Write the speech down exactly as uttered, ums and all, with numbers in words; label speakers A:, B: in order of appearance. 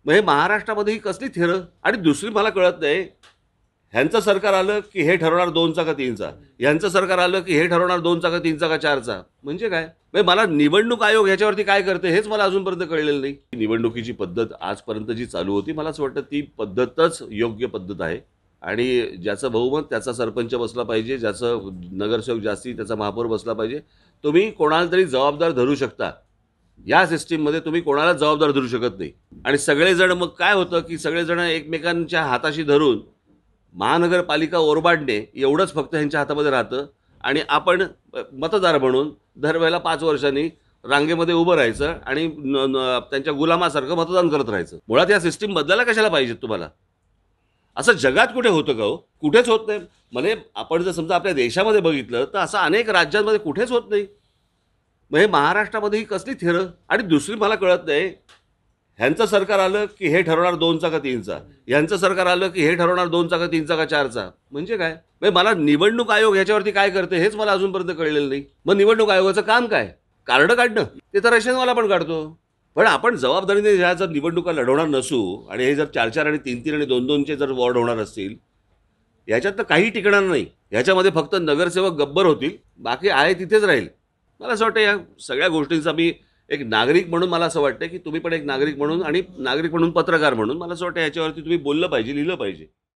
A: मग हे महाराष्ट्रामध्ये ही कसली थेरं? आणि दुसरी मला कळत नाही, ह्यांचं सरकार आलं की हे ठरवणार दोनचा का तीनचा, ह्यांचं सरकार आलं की हे ठरवणार दोनचा का तीनचा का चारचा. म्हणजे काय? म्हणजे मला निवडणूक आयोग ह्याच्यावरती काय करते हेच मला अजूनपर्यंत कळलेलं नाही. निवडणुकीची पद्धत आजपर्यंत जी चालू होती, मला असं वाटतं ती पद्धतच योग्य पद्धत आहे. आणि ज्याचं बहुमत त्याचा सरपंच बसला पाहिजे, ज्याचं नगरसेवक जास्ती त्याचा महापौर बसला पाहिजे. तुम्ही कोणाला तरी जबाबदार धरू शकता, या सिस्टीममध्ये तुम्ही कोणाला जबाबदार धरू शकत नाही. आणि सगळेजण मग काय होतं की सगळेजण एकमेकांच्या हाताशी धरून महानगरपालिका ओरबाडणे एवढंच फक्त ह्यांच्या हातामध्ये राहतं. आणि आपण मतदार म्हणून दरवेळेला पाच वर्षांनी रांगेमध्ये उभं राहायचं आणि न- न- त्यांच्या गुलामासारखं मतदान करत राहायचं. मुळात या सिस्टीम बदलायला कशाला पाहिजेत तुम्हाला? असं जगात कुठे होतं का हो? कुठेच होत नाही. म्हणजे आपण जर समजा आपल्या देशामध्ये बघितलं तर असं अनेक राज्यांमध्ये कुठेच होत नाही. मग हे महाराष्ट्रामध्ये ही कसली थेरं? आणि दुसरी मला कळत नाही, ह्यांचं सरकार आलं की हे ठरवणार दोनचा का तीनचा, ह्यांचं सरकार आलं की हे ठरवणार दोनचा का तीनचा का चारचा. म्हणजे काय? म्हणजे मला निवडणूक आयोग ह्याच्यावरती काय करते हेच मला अजूनपर्यंत कळलेलं नाही. मग निवडणूक आयोगाचं काम काय? कार्ड काढणं? ते तर रेशनवाला पण काढतो. पण आपण जबाबदारीने ह्या जर निवडणुका लढवणार नसू आणि हे जर चार चार आणि तीन तीन आणि दोन दोनचे जर वॉर्ड होणार असतील, याच्यात तर काही टिकणार नाही. ह्याच्यामध्ये फक्त नगरसेवक गब्बर होतील, बाकी आहे तिथेच राहील. मला असं वाटतं या सगळ्या गोष्टींचा मी एक नागरिक म्हणून मला असं वाटतं की तुम्ही पण एक नागरिक म्हणून आणि नागरिक म्हणून पत्रकार म्हणून मला असं वाटतं याच्यावरती तुम्ही बोललं पाहिजे, लिहिलं पाहिजे.